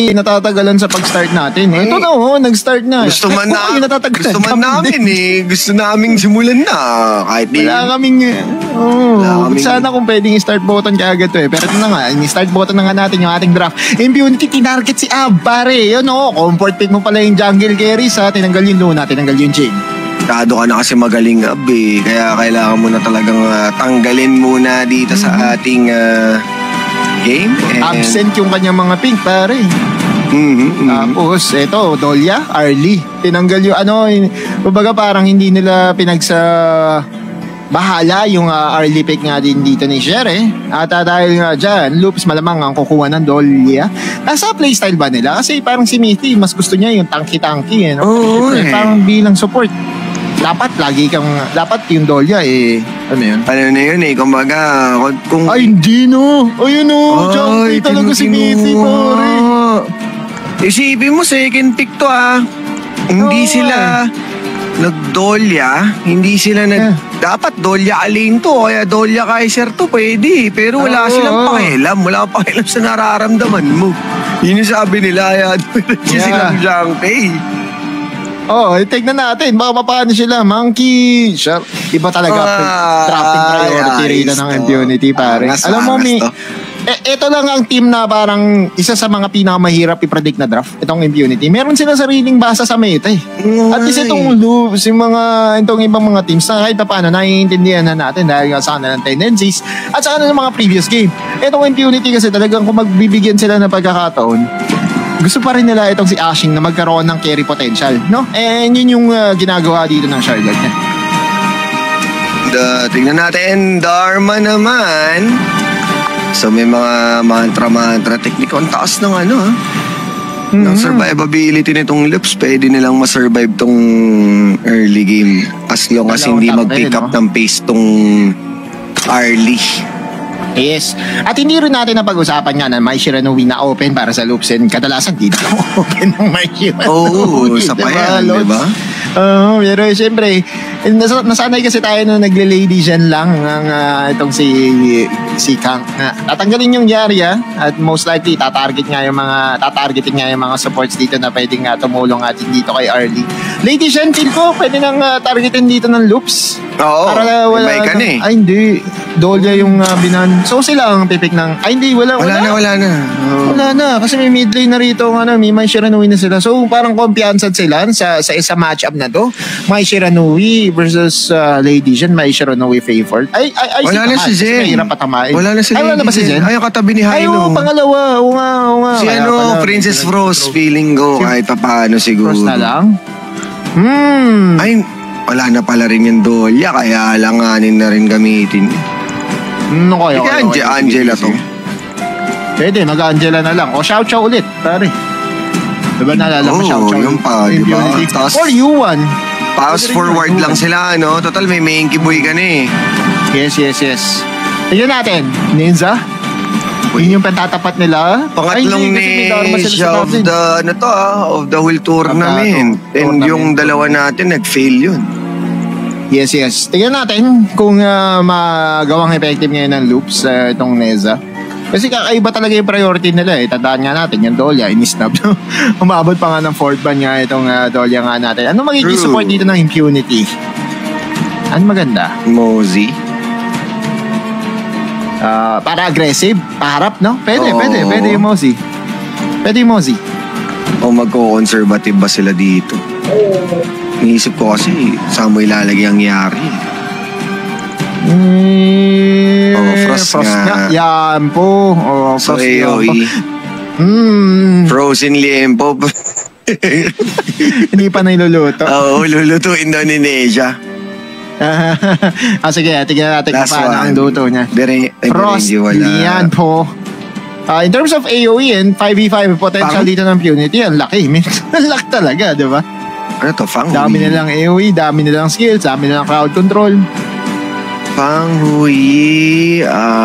natatagalan sa pag-start natin. Ito na nag-start na. Gusto man namin Gusto naming simulan na. Kahit wala kaming... sana kung pwedeng start button kaagad to Pero ito na nga, start button na nga natin yung ating draft. Impunity, tinarget si Ab, pare. Comfort pick mo pala yung jungle carries tinanggal yung Luna, tinanggal yung Jing. Ka na kasi magaling Ab Kaya kailangan mo na talagang tanggalin muna dito sa ating game. Absent yung kanyang mga pink, pare. Tapos, eto, Dolia, Arlie. Tinanggal yung kumbaga parang hindi nila bahala yung early pick nga din dito ni Shere. At dahil nga dyan, Loops malamang ang kukuha ng Dolia. Nasa playstyle ba nila? Kasi parang si Mithy, mas gusto niya yung tanky-tanky. Parang bilang support. Dapat yung Dolia ano yun? Ano na yun kumbaga kung... Ay, hindi Ayun junkie talaga si Mithy, pare. Isipin mo, second pick to Hindi sila nag-Dolia, hindi sila dapat Dolia Alane to, kaya Dolia Kaiser to pwede, pero wala silang pakialam, sa nararamdaman mo. Yun yung sabi nila, kaya silang junkie. Tignan natin, baka paano sila, Monkey. Iba talaga, drafting priority rate ng Impunity, pare. Alam mo, ito lang ang team na parang isa sa mga pinakamahirap i-predict na draft, itong Impunity. Meron sila sariling basa sa meta At least itong Loops, itong ibang mga teams na kahit paano naiintindihan na natin dahil nga sa kanilang tendencies at sa kanilang mga previous game. Itong Impunity kasi talagang kung magbibigyan sila ng pagkakataon, gusto pa rin nila itong si Ashing na magkaroon ng carry potential, no? And yun yung ginagawa dito ng Charlotte niya. Tingnan natin, Dharma naman. So may mga mantra technique. Ang taas ng ng survivability nitong Loops. Pwede nilang masurvive tong early game as long as hindi mag-pick up ng pace tong Arlie. Yes. At hindi rin natin napag-usapan nga na may Shiranui na open para sa Loops and kadalasan di na open ng may Shiranui. Sa payan, diba? Pero siyempre, nasanay kasi tayo na nagle-lady dyan lang ng itong si Kang. Tatanggalin yung Yarya at most likely tatargetin nga yung mga supports dito na pwedeng tumulong atin dito kay Arlie. Lady Shen, feel ko pwede nang targetin dito ng Loops. Para wala ay hindi. Dolia yung binan. So sila ang pipick ng... Ay hindi, wala na. Wala na. Kasi may mid lane na rito. May Shiranui na sila. So parang kumpiyansan sila sa isa matchup na to. May Shiranui versus Lady Shen. May Shiranui favored. Wala na si Zen. Mahirap patamain. Wala na si Lady. Wala na ba si Zen? Ay, yung katabi ni Haino. Pangalawa. Oo nga. Si Princess Frost. Feeling ko kahit paano siguro. Frost na lang? Ay, wala na pala rin yung Dolia. Kaya alanganin na rin gamitin. Angela to. Pwede, mag-Angela na lang. O Xiao ulit, pare. Diba naalala mo Xiao? Yung pa, diba? Or Yuan. Pass forward lang sila, Total, may Menki Boy ka na Yes. Tignan natin. Ninja. Yun yung pentatapat nila. Pangatlong Ninja of the whole tournament. And yung dalawa natin, nag-fail yun. Yes. Tingnan natin kung magawang effective ngayon ng Loops itong Neza. Kasi kakaiba talaga yung priority nila Tandaan nga natin, yung Dolia, inisnab. Umabot pa nga ng 4th ban nga itong Dolia nga natin. Ano magiging support dito ng Impunity? Ano maganda? Mozzie. Para aggressive, paharap, no? Pwede yung Mozzie. O magko-conservative ba sila dito? Iniisip ko kasi saan mo ilalagay ang Yari. Frost nga. Yan po. So AOE. Frozen Liempo. Hindi pa na iluluto. Lulutuin daw ni Neja. Sige, tignan natin kung paano ang luto niya. Frost yan po. In terms of AOE and 5v5 potential dito ng Impunity, ang laki. Ang laki talaga, di ba? Ano to? Fanghui? Dami nilang AOE, dami nilang skills, dami nilang crowd control. Fanghui,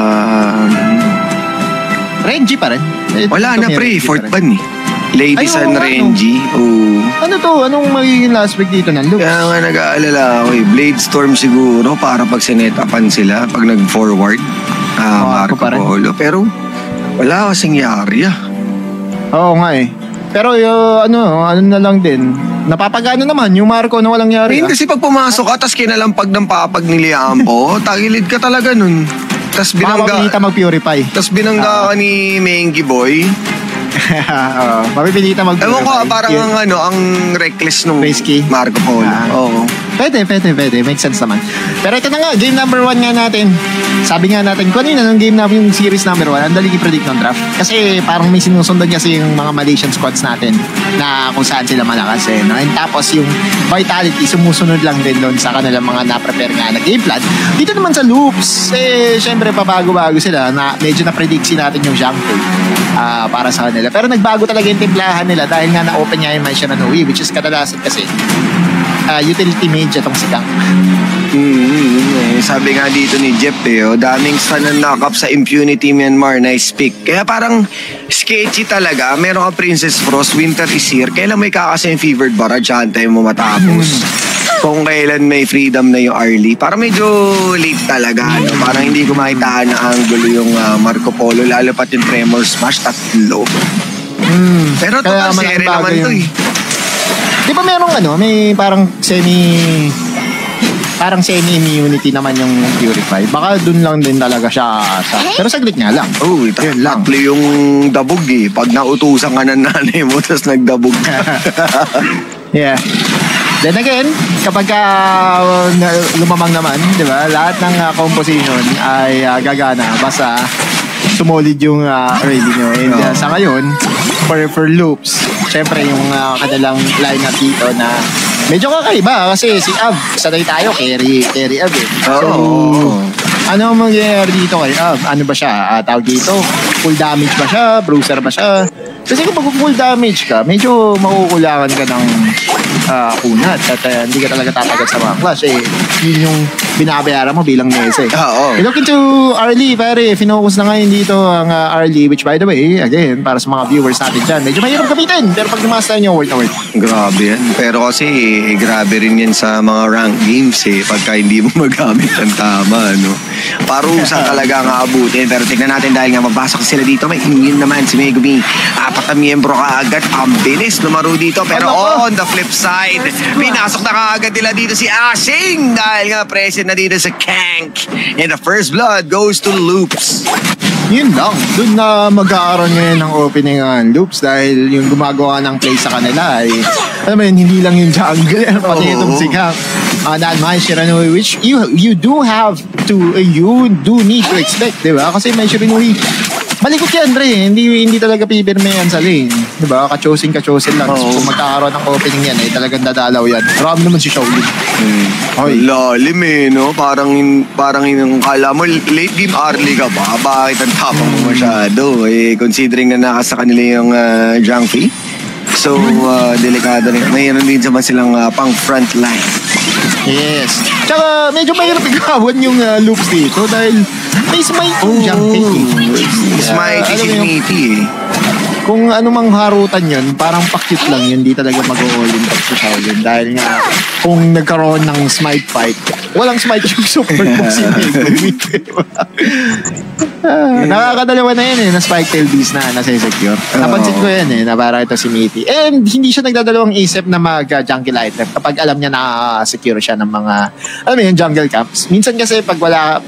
Renji pa rin. Wala na pre, 4th ban Lady San Renji. Ano to? Anong magiging last pick dito ng Loops? Kaya nga nag-aalala ako Blade Storm siguro para pag sinetapan sila, pag nag-forward. Marco Polo. Pero wala kasing Yarya. Oo nga eh. Pero ano na lang din. Napapagano naman yung Marco na walang yari. Kasi pag pumasok ka, tas kinalampag ng papag ni Liampo, tagilid ka talaga nun. Tas Mapapilita mag-purify. Tas binangga ka ni Mengi Boy. Mapipilita mag-purify. Ewan ko, parang ang reckless nung risky. Marco Polo. Oo. Pwede. Make sense naman. Pero ito na nga, game number 1 nga natin. Sabi nga natin, kanina nung game namin yung series number 1, ang dali i-predict ng draft. Kasi parang may sinusundan kasi yung mga Malaysian squads natin na kung saan sila malakas eh. No? And tapos yung vitality, sumusunod lang din doon sa kanilang mga na-prepare nga na game plan. Dito naman sa loops, syempre pabago-bago sila. Medyo na-predict natin yung Zhangfei para sa kanila. Pero nagbago talaga yung timplahan nila dahil nga na-open niya yung Maisha Nui, which is kadalasan kasi utility mage itong si Kang. Sabi nga dito ni Jeff daming stun and knock-up sa Impunity Myanmar, nice pick. Kaya parang sketchy talaga. Meron ka Princess Frost, Winter is here. Kailan may kakasa yung Fevered Barrage, antay mo matapos. Kung kailan may freedom na yung early. Parang medyo late talaga. No? Parang hindi ko makita na angulo yung Marco Polo. Lalo pat yung Tremor Smash, tatlo. Pero total sere naman to eh. Di ba merong may parang semi-immunity naman yung Purify. Baka dun lang din talaga siya pero saglit nga lang. Yun lang. Tatlo yung dabog eh. Pag nautusan ka ng nanay mo, tapos nagdabog ka. Yeah. Then again, kapag lumamang naman, di ba, lahat ng composition ay gagana basta sumolid yung early nyo. And sa ngayon, for loops, syempre yung kanilang lineup dito na medyo kakaiba kasi si Ab, sanay tayo, carry Ab eh. So, ano ang mangyayari dito kay Ab? Ano ba siya? Tawag dito, full damage ba siya? Bruiser ba siya? Kasi kung full damage ka, medyo makukulangan ka ng kunat at hindi ka talaga tatagat sa mga clash eh. Yun yung binabayaran mo bilang Nese. Look into Arlie, pare. Finokus na ngayon dito ang Arlie, which by the way, again, para sa mga viewers natin dyan, medyo mahirap gamitin. Pero pag namaster nyo, worth na worth. Grabe yan. Pero kasi, grabe rin yan sa mga ranked games eh. Pagka hindi mo magamit ang tama, no? Parusa talaga nga abutin. Pero tignan natin dahil nga mabasok sila dito. May immune naman si Megumi. 4 na miyembro ka agad. Ang bilis lumaro dito. Pero on the flip side, pinasok na kaagad nila dito si Ashing. Dahil nga present na dito sa Kank. And the first blood goes to Loops. Yun lang. Doon na mag-aaroon ngayon ng opening Loops dahil yung gumagawa ng play sa kanila ay, alam mo yun, hindi lang yung jungle. Pati itong si Kank. May Shiranui, which you do have to, you do need to expect, di ba? Kasi may Shiranui, malikot yan, Dre. Hindi talaga pipirme yan sa lane. Diba? Ka-chosen lang. So, kung magkakaroon ng opening yan, talagang dadalaw yan. Marami naman si Shaolin. Lalim eh, no? Parang kala mo, late game early ka ba? Bakit ang tapang mo masyado? Considering na naka sa kanila yung Zhangfei. So, delikado rin. Mayroon din naman silang pang front line. Yes. Tsaka, medyo mahirap igawan yung loops dito dahil may smite yung Zhangfei. Smite is infinity eh. Kung anumang harutan yun, parang pa-cute lang yun. Hindi talaga mag-all-in si Shaolin. Dahil nga, kung nagkaroon ng smite fight, walang smite yung super boss yun. Nakakadalawa na yun na spike tail beast na nasa-secure. Napansin ko yan na para ito si Mitty. And hindi siya nagdadalawang isip na mag-jungle item kapag alam niya na secure siya ng mga, alam mo yun, jungle camps. Minsan kasi pag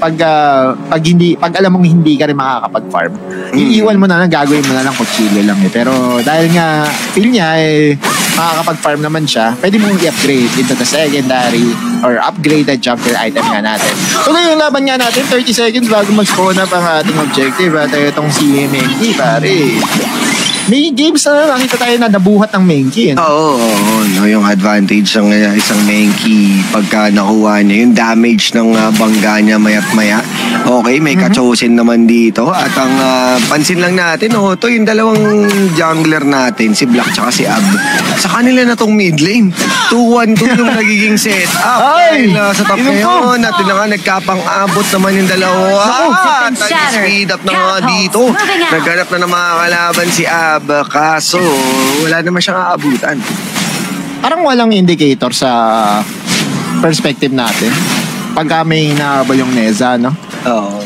alam mong hindi ka rin makakapag-farm, iiwan mo na lang, gagawin mo na lang kuchilyo lang Pero dahil nga feel niya makakapag-farm naman siya, pwede mong i-upgrade into the secondary or upgraded jungle item nga natin. So ngayon laban nga natin, 30 seconds bago mag-spawn up ang ating objective at itong si Menki, pare. May games na nakita tayo na nabuhat ng Menki. Oo, no, yung advantage ng isang Menki pagka nakuha niya, yung damage ng bangga niya mayat maya. Okay, may ka-chosen naman dito. At ang pansin lang natin, to yung dalawang jungler natin, si Black tsaka si Ab. Sa kanila na tong mid lane. 2-1-2 yung nagiging setup. Ay! Sa top ngayon, natin na nga nagkapang-abot naman yung dalawa. Nag-speed up na nga dito. Naghanap na ng mga kalaban si Ab. Kaso, wala naman siyang aabutan. Parang walang indicator sa perspective natin. Pagka may nahabol yung Neza, no? Oo.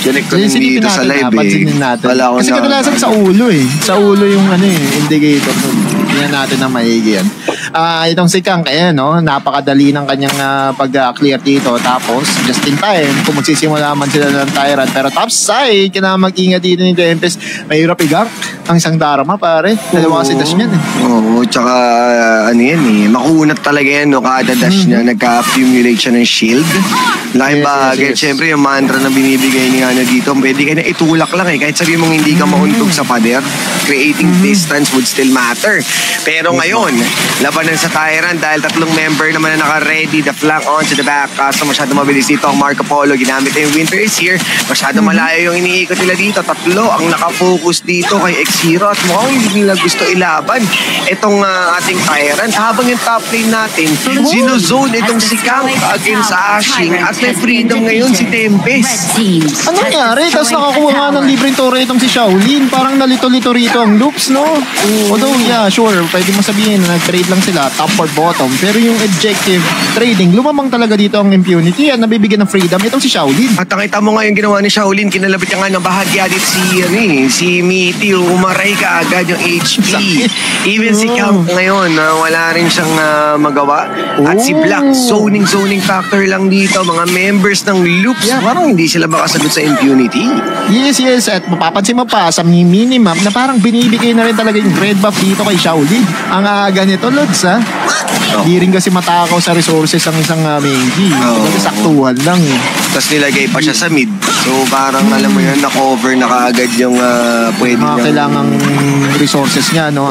Connect ko din dito sa live pansinin natin. Wala kasi kadalasan sa ulo sa ulo yung indicator nun. Tingnan natin na maigi yan. Itong si Kang, no? Napakadali ng kanyang pag-clear dito. Tapos, just in time, kung magsisimula man sila ng Tyrant. Pero topside, kailangan mag-ingat dito ni Tempest. Mahirap igak ang isang Dharma, pare. Dalawa kasi dash niyan. Oo, tsaka makunat talaga yan, no? Kada dash niya, nagka-accumulate siya ng shield. Laking bagay. Siyempre, yung mantra na binibigay niya dito, pwede ka na itulak lang Kahit sabihin mong hindi ka mauntog sa pader, creating distance would still matter. Pero ngayon, labanan sa Tyrant dahil 3 member naman na naka-ready, the flank on to the back. Kaso masyado mabilis dito ang Marco Polo. Ginamit na yung Winter is here. Masyado malayo yung iniikot nila dito. 3 ang nakafocus dito kay X-Hero at mukhang hindi nila gusto ilaban itong ating Tyrant. Habang yung top lane natin, sinozone itong si Kang against sa Ashing at may freedom ngayon si Tempest. Ano nangyari? Tapos nakakuha nga ng libreng tore itong si Shaolin. Parang nalito-lito rito ang loops, no? Although, yeah, sure, pwede mo sabihin na nag-trade lang sila, top or bottom. Pero yung objective trading, lumamang talaga dito ang impunity at nabibigyan ng freedom itong si Shaolin. At nakita mo nga yung ginawa ni Shaolin, kinalabit niya nga ng bahagya dito si Mitty, umaray ka agad yung HP. Even si Kang ngayon, wala rin siyang magawa. At si Black, zoning factor lang dito. Mga members ng loops, parang hindi sila makasagot sa impunity. Yes. At mapapansin mo pa sa minimap na parang binibigay na rin talaga yung red buff dito kay Shaolin. Ang ganito, Lods, Hindi rin kasi matakaw sa resources ang isang Mengi. Kasi saktuhan lang Tapos nilagay pa siya sa mid. So parang alam mo yun, na-cover na kaagad yung pwede niya. Kailangang resources niya, no?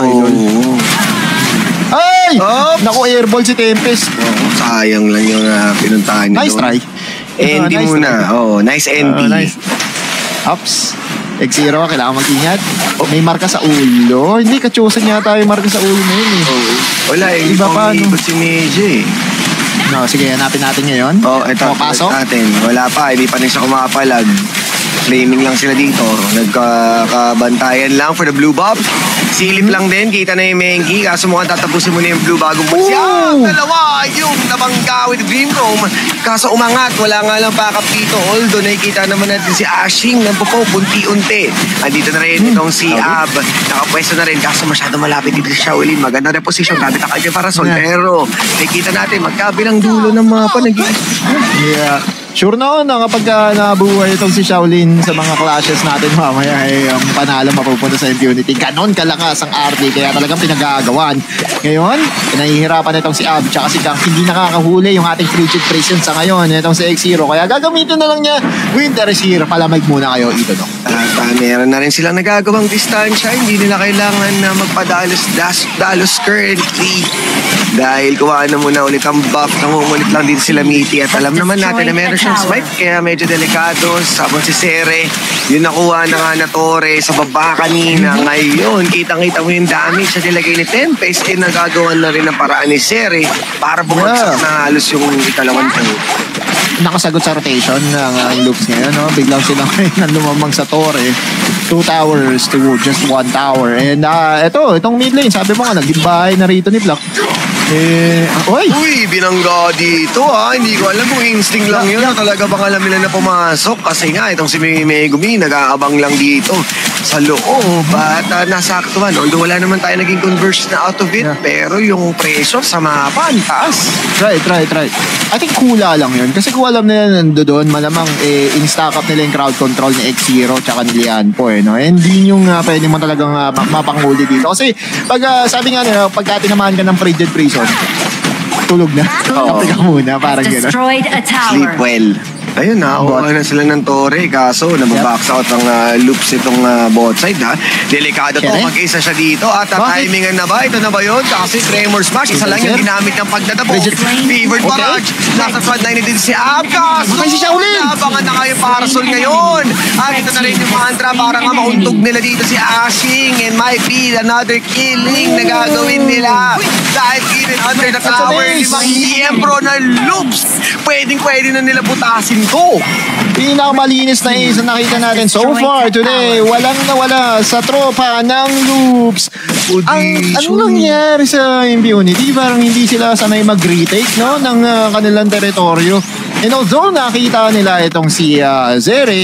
Ay! Naku, airball si Tempest. Sayang lang yung pinuntahan niya. Nice try. Ending muna. Nice ending. Nice. Ups. X-Zero, kailangan mag-ingat. May marka sa ulo. Hindi, kachusan yata yung marka sa ulo na yun Wala iba pa, no? Si Neji No, sige, hanapin natin ngayon. Ito natin. Wala pa, hindi pa rin siya kumapalag. Flaming lang sila dito. Nagkakabantayan lang for the blue buff. Silip lang din, kita na yung Mengi. Kaso mukhang tatapusin mo na yung blue bagong buwan siya. Dalawa yung nabangga with Dream Roam. Kaso umangat, wala nga lang backup dito. Although nakikita naman natin si Ashing ng pupo, unti-unti. Andito na rin itong si Ab. Nakapwesto na rin, kaso masyado malapit dito si Shaolin. Maganda rin position, gamit ang kanyang parasol. Pero nakikita natin, magkabilang dulo ng mga Yeah. Sure na kapag nabuhay itong si Shaolin sa mga clashes natin mamaya ang panalo mapupunta sa impunity. Ganon kalakas ang RD kaya talagang pinagagawan. Ngayon, nahihirapan itong si Ab tsaka si Kang. Hindi nakakahuli yung ating frigid presence sa ngayon. Itong si X-Zero. Kaya gagamitin na lang niya Winter is here. Palamig muna kayo, Idol. Meron na rin silang nagagawang distansya. Hindi nila kailangan na magpadalos currently. Dahil kuhaan na muna ulit ang buff. Nangungulit lang din sila Mitty. At alam naman natin na meron siyang smite. Kaya medyo delikado. Sabon si Sere. Yun nakuha na nga na Torre sa baba kanina. Ngayon, kitang-kita mo yung damage sa nilagay ni Tempest. Nagagawa na rin ang paraan ni Sere para bumagsak na halos yung ikalawang tour. Nakasagot sa rotation ng loops ngayon, no? Biglang silang ngayon lumamang sa Torre. 2 towers to just 1 tower. And itong mid lane, sabi mo nga, naging bahay na rito ni Black. Uy, binangga dito Hindi ko alam kung instinct lang yun. Talaga bang alam nila na pumasok? Kasi nga, itong si Megumi, nag-aabang lang dito sa loob. At nasaktuhan. Although wala naman tayo naging converse na out of it. Pero yung pressure sa mapa, ang taas. Right. I think hula lang yun. Kasi kung alam nila nandoon, malamang in-stack up nila yung crowd control ni X-Zero tsaka ni Lianpo. No? Hindi yung pwede mo talagang mapanghuli dito. Kasi pag sabi nga nila, pagka tinamaan ka ng frigid prison, tulog na. Kape ka muna, parang gano'n. Sleep well. Ayun kuha na sila ng Torre. Kaso nababox out ang loops itong bot side Delikado to, mag-isa siya dito. At timingan na ba? Ito na ba yun? Kasi Tremor Smash, isa lang yung ginamit ng pagdadabo. Fevered Barrage. Nasa front line din si Abkas. Nabangan na nga yung parasol ngayon. At ito na rin yung mantra para nga mauntog nila dito si Ashing. And might be another killing na gagawin nila. Dahil even under the tower, limang yembro na loops. Pwedeng-pwede na nila butasin to. Pinakamalinis na ace na nakita natin so far today. Walang nawala sa tropa ng loops. Ano nangyari sa impunity? Parang hindi sila sanay mag-retake ng kanilang teritoryo. And although nakita nila itong si Zere,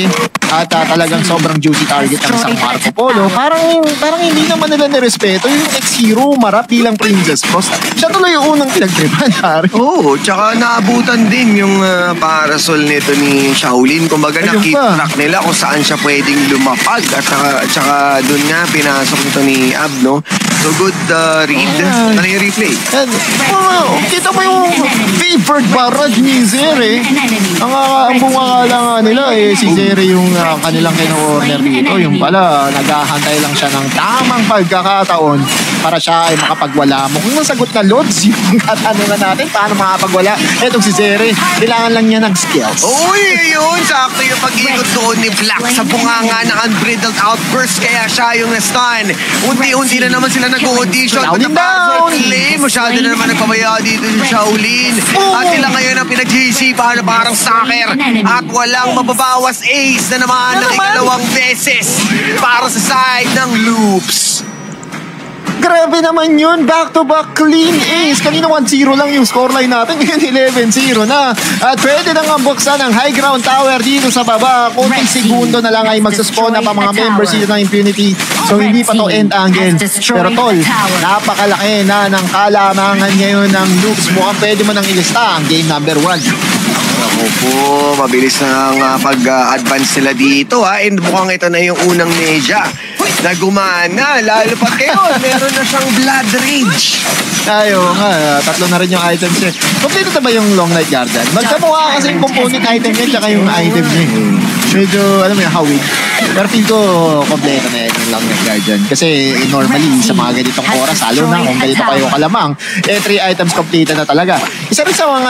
at talagang sobrang juicy target ng isang Marco Polo, parang hindi naman nila nirespeto yung ex-hero Marap bilang Princess Frost. Siya tuloy yung unang pinagtripan, Harry. Oo, tsaka naabutan din yung parasol nito ni Shaolin. Kumbaga Ayun na-keep pa. track nila kung saan siya pwedeng lumapag. At tsaka dun nga pinasok nito ni Ab, no? So good read. Ayan. Ano yung replay? And, kita mo yung favored barrage ni Zere. Ang bunga lang nila si Zere yung kanilang kino-order dito. Yung pala, naghahantay lang siya ng tamang pagkakataon para siya ay makapagwala mo. Kung nasagot na Lods, yung katanungan natin, paano makapagwala? Etong si Zere, kailangan lang niya ng skills. Uy, yun! Sakto yung pag-ikot doon ni Black sa bunganga ng Unbridled Outburst. Kaya siya yung na-stun. Unti-unti na naman sila nag-audition. Shaolin down! Masyado na naman nagpabaya dito si Shaolin. At sila ngayon ang pinag-iisipan na parang soccer. At walang mababawas ace na naman ng ikalawang beses para sa side ng Loops. Grabe naman yun. Back-to-back clean ace. Kanina 1-0 lang yung scoreline natin. Ngayon 11-0 na. At pwede nang buksan ang high ground tower dito sa baba. Kunting segundo na lang ay magsaspawn na pa mga members dito ng Infinity. So hindi pa to end angle. Pero tol, napakalaki na ng kalamangan ngayon ng Loops. Mukhang pwede mo nang ilista ang game number 1. Ako po, mabilis na ang pag-advance nila dito ha. And mukhang ito na yung unang media na gumana. Lalo pa kayo, meron na siyang Blood Rage. Tayo nga, tatlo na rin yung items niya. Kompleto na ba yung Long Night Guardian? Magkamukha kasi yung component item niya tsaka yung item niya. Medyo, alam mo yung hawig. Pero feel ko, kompleto na yan yung Long Night Guardian. Kasi normally, sa mga ganitong oras, lalo na kung ganito kayo kalamang, 3 items complete na talaga. Isa rin sa mga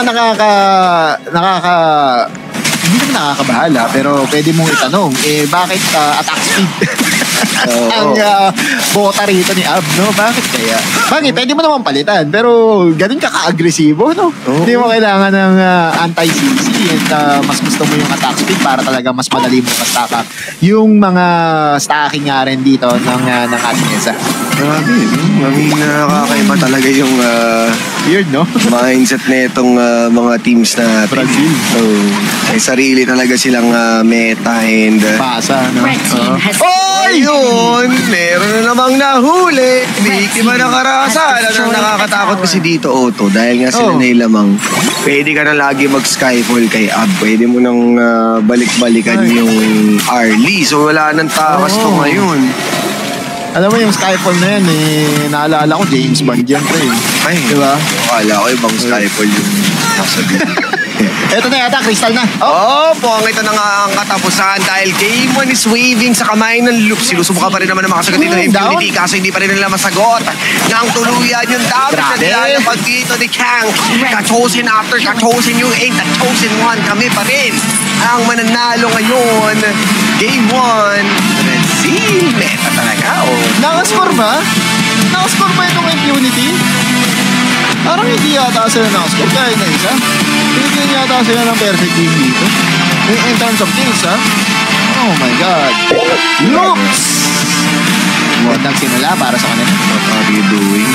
hindi naman nakakabahala, pero pwede mong itanong, bakit attack speed? Ang bota rito ni Ab, no? Bakit kaya? Bakit? Pwede mo naman palitan, pero ganun ka ka-agresibo, no? Hindi mo kailangan ng anti-CC and mas gusto mo yung attack speed para talaga mas madali mo ma-stack up yung mga stacking nga rin dito ng ating isa. Grabe, no? Nakakaiba talaga yung weird, no? mindset na itong mga teams na Brazil. May sarili talaga silang meta and Pasa, no? ayun, meron na namang nahuli. Biktima ng karahasan. Ang nakakatakot kasi dito, Otto, dahil nga sila nailamang, pwede ka na lagi mag-skyfall kay Ab. Pwede mo nang balik-balikan yung Arlie. So wala nang takas to ngayon. Alam mo yung Skyfall na yan, naalala ko James Bond yan, pre. Ay, diba? Akala ko ibang skyfall yung nasabi. Eto na yata, Crystal na. Mukhang ito na nga ang katapusan dahil Game 1 is waving sa kamay ng Loops. Sinusubukan pa rin naman ang makasagot dito ng Infinity kaso hindi pa rin nila masagot. Nang tuluyan yung damage na nilalapag dito ni Kang. Ka-chosen after ka-chosen, you ain't the chosen one. Kami pa rin ang mananalo ngayon. Game 1. Red Seal. Meta talaga. Nakascore ba? Nakascore ba itong Infinity? Parang hindi yata sila nakascore kahit na isa. Hindi yata sila ng perfect game dito. In terms of kills, ha? Oh my God. Loops! Magandang simula para sa kanila. What are you doing?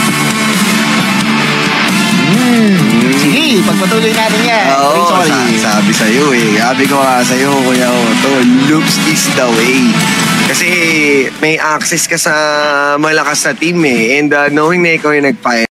Sige, pagpatuloy natin yan. Sorry. Sabi sa'yo Sabi ko nga sa'yo, Kuya Otto, Loops is the way. Kasi may access ka sa malakas na team And knowing na ikaw yung nag-fire,